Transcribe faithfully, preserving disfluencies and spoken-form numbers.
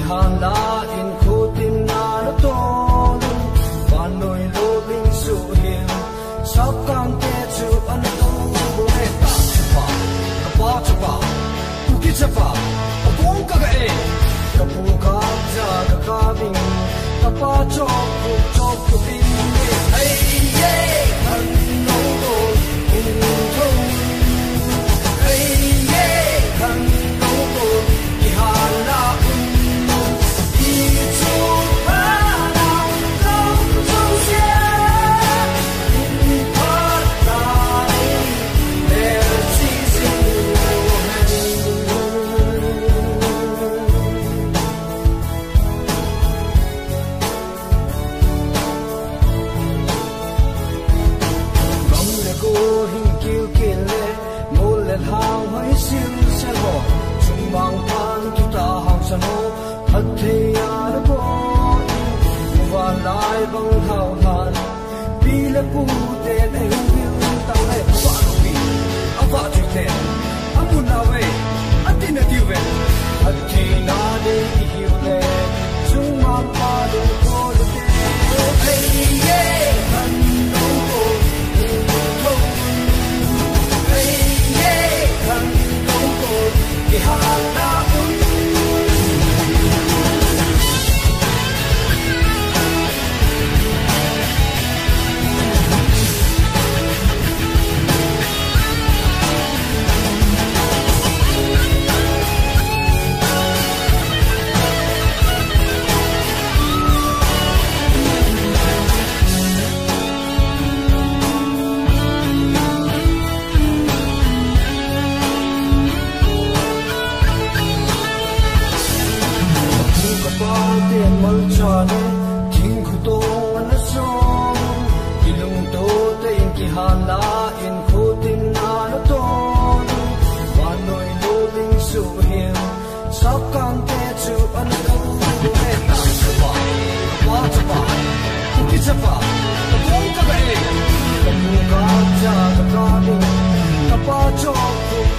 hana in khutin na lo ton van noi lo bing su hiu sap kan te chu an tu he ta pa ka pa cha pa ku ki cha pa ko kong ka ga e ka pu ka ja ka ka bing ka pa cho ku cho ku bing hey yeah han no go in thong hey yeah han no go ki hala hang hoi sim se ho chung bang pan tu ta hang san ho hat the ya de bo wa lai bang hao han pi le pu te ne hu ta le wa no pi a va ti te a mu na we a ti na ti we a ti na de hi le chung bang pa de ko le te hey yeah han no go Hana un mal chane thing khu to an so ilung to te in ki hala in khu tin na lo to wa noi lo ding su hiu sap kan te chu an ko he ta sa pa wa cha pa ku ki cha pa ko kong ka ba e ka mu ka cha ka ka ni ka pa cho ku